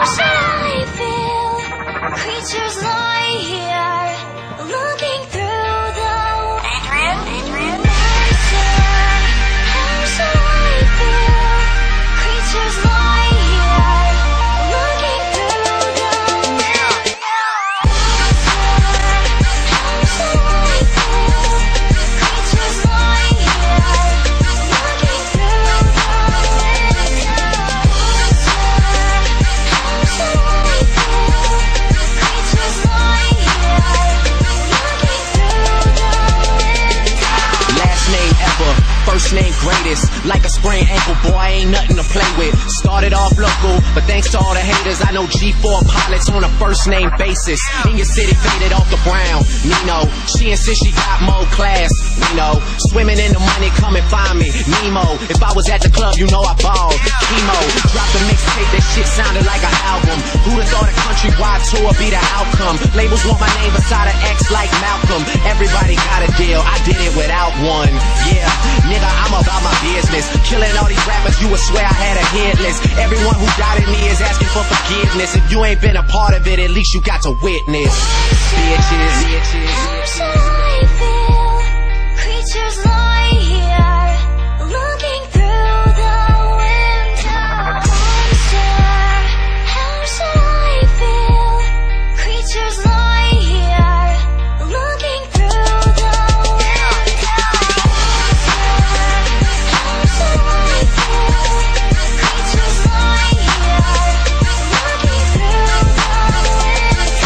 First name greatest, like a sprained ankle, boy, ain't nothing to play with. Started off local, but thanks to all the haters, I know G4 pilots on a first name basis. In your city, faded off the brown, Nino. She insists she got more class, Nino. Swimming in the money, come and find me, Nemo. If I was at the club, you know I balled. Chemo, dropped a mixtape, that shit sounded like an album. Who'da thought a countrywide tour be the outcome? Labels want my name beside an X like Malcolm. Everybody got a deal, I did it without one. Yeah, nigga, I'm about my business. Killing all these rappers, you would swear I had a hit list. Everyone who doubted me is asking for forgiveness. If you ain't been a part of it, at least you got to witness. Bitches, bitches. How shall I feel? Creatures lie here, looking through the window. Monster, how shall I feel? Creatures lie here, looking through the window. How shall I feel? Creatures lie here, looking through the window.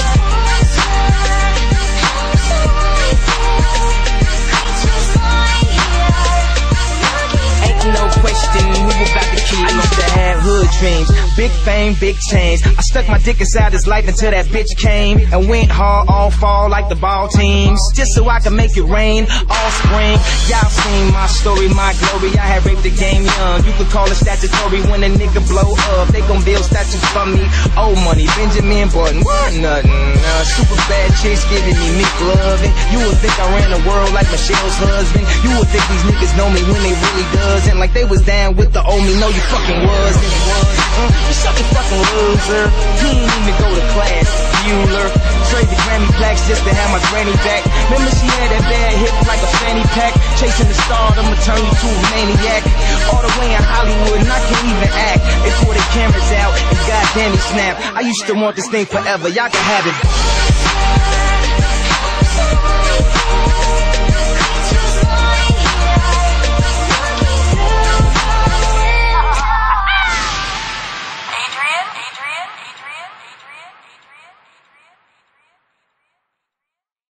How shall I feel? Creatures lie here, looking Ain't no question who about the key. I used to have hood dreams, big fame, big change. I stuck my dick inside his life until that bitch came and went hard all fall like the ball teams, just so I could make it rain all spring. Y'all seen my story, my glory. I had raped the game young. You could call it statutory when a nigga blow up. They gon' build statues for me. Old money, Benjamin Button, what nothing. Super bad chicks giving me meat loving. You would think I ran the world like Michelle's husband. You would think these niggas know me when they really doesn't. Like they was down with the old me. No, you fucking wasn't. You such a fucking loser. You ain't even go to class. Bueller. Trade the Grammy plaques just to have my granny back. Remember she had that bad hip like a fanny pack. Chasing the star, I'ma turn you to a maniac. All the way in Hollywood and I can't even act. They pull the cameras out and goddamn he snap. I used to want this thing forever. Y'all can have it. How shall I feel?